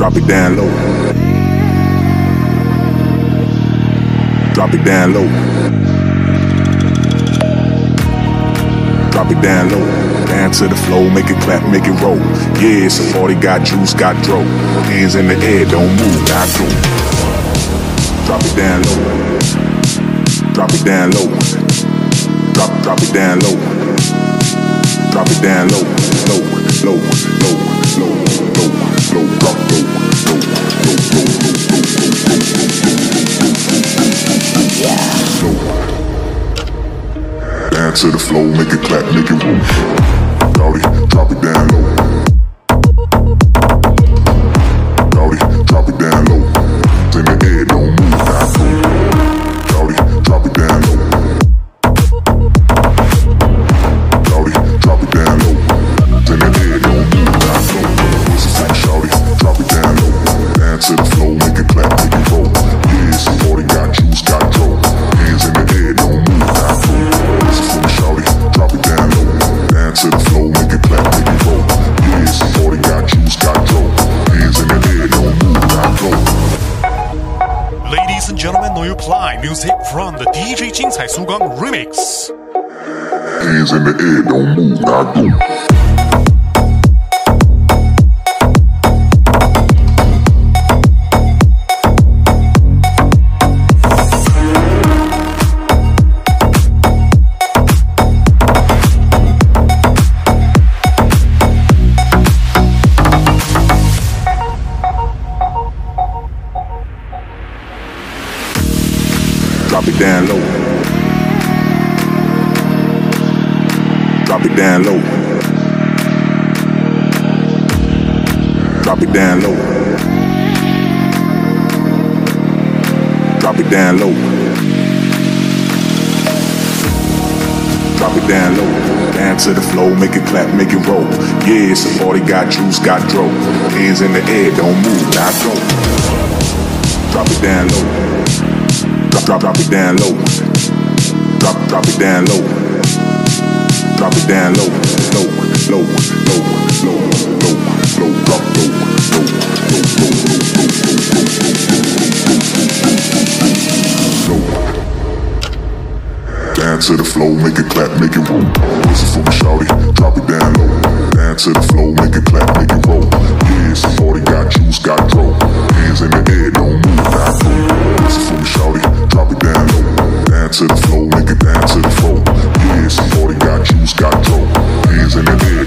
Drop it down low. Drop it down low. Drop it down low. Down to the floor, make it clap, make it roll. Yeah, it's a party, got juice, got dro. Hands in the air, don't move, got go. Drop it down low. Drop it down low. Drop it down low. Drop it down low, low, low, low, low, low, low, drop low, low, low, low, yeah. Low. Down to the floor, make it clap, make it roll. Rowdy, drop it down low. Rowdy, drop it down low. In the air, don't move, not go. Rowdy, drop it down low. Rowdy, drop it down low. In the air, don't move, not go. What's the thing, shawty? Drop it down low. Down to the floor, make it clap, make it roll. Yeah, it's a party, got juice, got dro. Hands in the air, don't move, not go. What's the thing, shawty? Drop it down low. Down to the floor, make it clap, make it roll. Yeah, it's a party, got juice, got dro. Hands in the air, don't move, not go. Ladies and gentlemen, now you play music from the DJ 精彩苏刚 remix. Hands in the air, don't move, not go. Drop it down low. Drop it down low. Drop it down low. Drop it down low. Drop it down low. Down to the floor, make it clap, make it roll. Yeah, it's a party, got juice, got dro. Hands in the air, don't move, not go. Drop it down low. Drop it down low. Drop it down low. Drop it down low. Low, low, low, low, low, low, drop low, low, low, low, low, low. Down to the floor, make it clap, make it roll. This is for me, shawty. Drop it down low. Down to the floor, make it clap, make it roll. Yeah, it's a party, got juice, got dro. Hands in the air, don't move, not go. This is for me, shawty. Drop it down low. Down to the floor, make it down to the floor. Yeah, it's a party, got juice, got dro. Hands in the air,